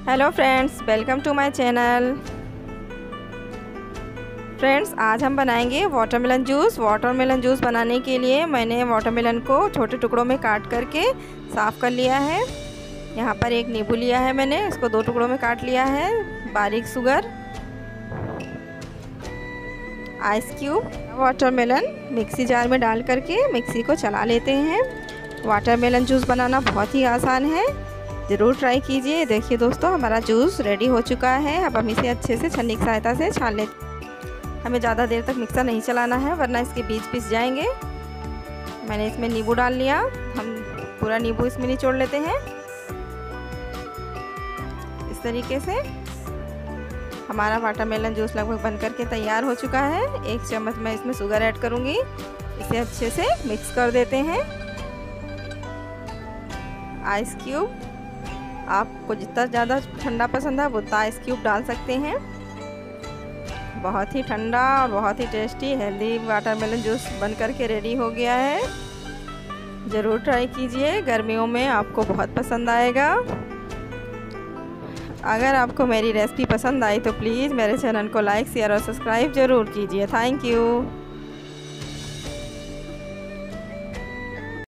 Hello friends, welcome to my channel. Friends, आज हम बनाएंगे वाटरमेलन जूस। वाटरमेलन जूस बनाने के लिए मैंने वाटरमेलन को छोटे टुकड़ों में काट करके साफ़ कर लिया है। यहाँ पर एक नींबू लिया है मैंने, इसको 2 टुकड़ों में काट लिया है। बारीक sugar, ice cube, watermelon mixie jar में डाल करके मिक्सी को चला लेते हैं। वाटरमेलन जूस बनाना बहुत ही आसान है, ज़रूर ट्राई कीजिए। देखिए दोस्तों, हमारा जूस रेडी हो चुका है। अब हम इसे अच्छे से छन्नी की सहायता से छान लेते हैं। हमें ज़्यादा देर तक मिक्सर नहीं चलाना है, वरना इसके बीज पिस जाएंगे। मैंने इसमें नींबू डाल लिया, हम पूरा नींबू इसमें निचोड़ लेते हैं। इस तरीके से हमारा वाटरमेलन जूस लगभग बन करके तैयार हो चुका है। 1 चम्मच मैं इसमें शुगर ऐड करूँगी। इसे अच्छे से मिक्स कर देते हैं। आइस क्यूब, आपको जितना ज़्यादा ठंडा पसंद है वो उतना आइस क्यूब डाल सकते हैं। बहुत ही ठंडा और बहुत ही टेस्टी हेल्दी वाटरमेलन जूस बन करके रेडी हो गया है। ज़रूर ट्राई कीजिए, गर्मियों में आपको बहुत पसंद आएगा। अगर आपको मेरी रेसिपी पसंद आई तो प्लीज़ मेरे चैनल को लाइक, शेयर और सब्सक्राइब ज़रूर कीजिए। Thank you.